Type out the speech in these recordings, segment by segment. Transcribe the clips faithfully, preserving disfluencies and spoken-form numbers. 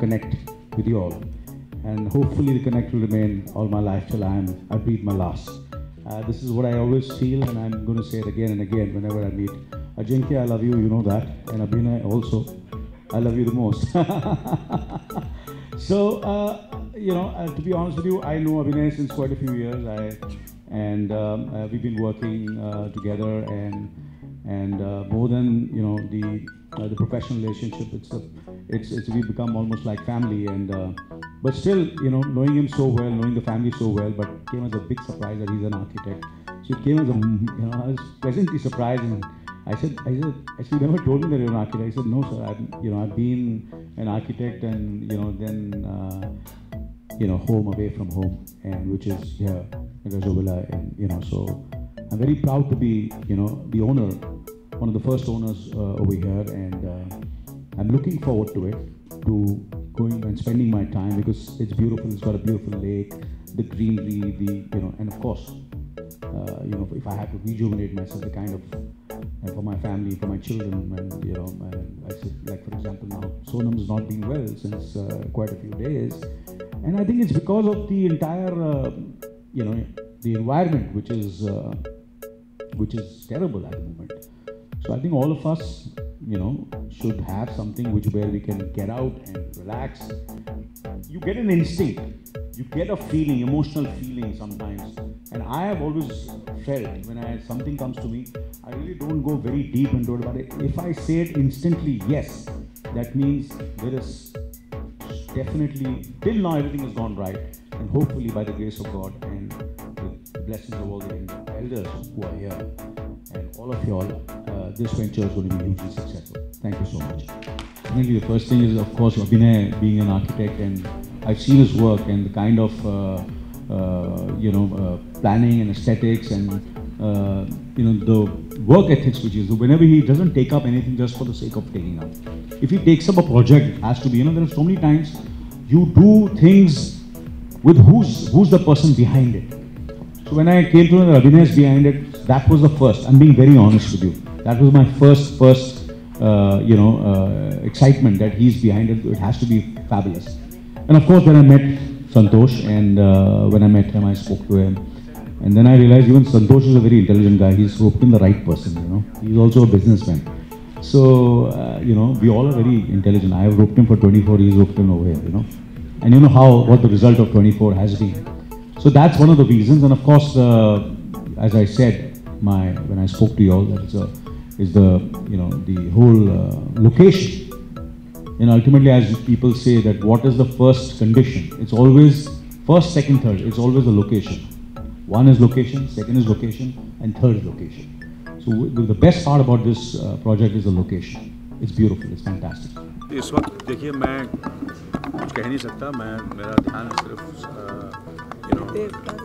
connect with you all, and hopefully the connect will remain all my life till I am I breathe my last. Uh, this is what I always feel, and I'm going to say it again and again whenever I meet. Ajinkya, I love you, you know that, and Abhinay also, I love you the most. So, uh, you know, uh, to be honest with you, I know Abhinay since quite a few years, I, and um, uh, we've been working uh, together, and and uh, more than you know the uh, the professional relationship, it's a, it's it's we've become almost like family, and uh, but still, you know, knowing him so well, knowing the family so well, but it came as a big surprise that he's an architect. So it came as a, you know, I was pleasantly surprised, and I said, I said, actually, you never told me that you're an architect. I said, no, sir, I've, you know, I've been an architect, and you know, then, uh, you know, home away from home, and which is here, Rajovilla, and you know, so I'm very proud to be, you know, the owner, one of the first owners uh, over here, and uh, I'm looking forward to it, to going and spending my time, because it's beautiful. It's got a beautiful lake, the greenery, the, you know, and of course, uh, you know, if I have to rejuvenate myself, the kind of, and for my family, for my children, and you know, and I said, like for example, now Sonam's not been well since uh, quite a few days, and I think it's because of the entire, uh, you know, the environment, which is, uh, which is terrible at the moment. So I think all of us, you know, should have something which where we can get out and relax. You get an instinct, you get a feeling, emotional feeling sometimes. And I have always felt when I, something comes to me, I really don't go very deep into it, but if I say it instantly, yes, that means there is definitely, till now everything has gone right. And hopefully by the grace of God and the blessings of all the elders who are here, and all of y'all, uh, this venture is going to be hugely successful. Thank you so much. Definitely the first thing is, of course, Abhinay being an architect, and I've seen his work and the kind of, uh, uh, you know, uh, planning and aesthetics, and, uh, you know, the work ethics which is, whenever he doesn't take up anything just for the sake of taking up. If he takes up a project, it has to be, you know, there are so many times you do things with who's, who's the person behind it. So when I came to know that Abhinay is behind it, that was the first. I'm being very honest with you. That was my first, first, uh, you know, uh, excitement that he's behind it. It has to be fabulous. And of course, when I met Santosh, and uh, when I met him, I spoke to him, and then I realized even Santosh is a very intelligent guy. He's roped in the right person. You know, he's also a businessman. So uh, you know, we all are very intelligent. I have roped him for twenty-four. He's roped him over here. You know, and you know how what the result of twenty-four has been. So that's one of the reasons. And of course, uh, as I said, my when I spoke to you all, that is a is the you know the whole uh, location. And ultimately, as people say, that what is the first condition? It's always first, second, third. It's always the location. One is location, second is location, and third is location. So the best part about this uh, project is the location. It's beautiful. It's fantastic. इस वक्त देखिए मैं कुछ कह नहीं सकता. मैं मेरा ध्यान सिर्फ you know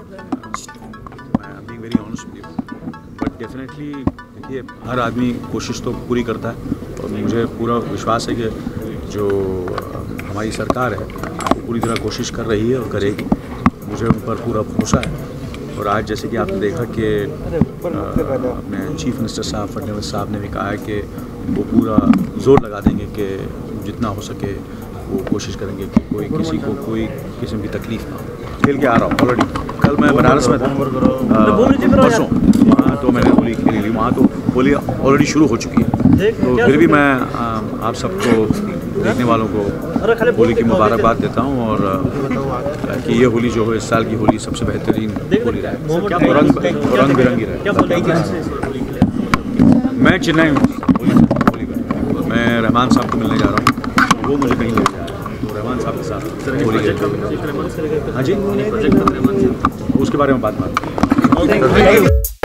I'm being very honest with you. But definitely देखिए हर आदमी कोशिश तो पूरी करता है, और मुझे पूरा विश्वास है कि जो हमारी सरकार है वो पूरी तरह कोशिश कर रही है और करेगी. मुझे उन पर पूरा भरोसा है. और आज जैसे कि आपने देखा कि अपने चीफ मिनिस्टर साहब फडणवीस साहब ने भी कहा है कि वो पूरा जोर लगा देंगे कि जितना हो सके वो कोशिश करेंगे कि कोई किसी को कोई किस्म की तकलीफ ना हो. खेल के आ रहा हूँ ऑलरेडी. कल मैं बनारस में था परसों, वहाँ तो मैंने होली खेली ली. वहाँ तो होली ऑलरेडी शुरू हो चुकी है. तो फिर भी मैं आप सबको देखने वालों को होली की मुबारकबाद देता हूँ, और कि ये होली जो है इस साल की होली सबसे बेहतरीन होली रहे, रंग रंग बिरंगी रहे. मैं चेन्नई हूँ होली में. मैं रहमान साहब को मिलने जा रहा हूँ, वो मुझे कहीं ले जा रहा है, तो रहमान साहब के साथ होली खेलते हैं. हाँ जी, उसके बारे में बात बात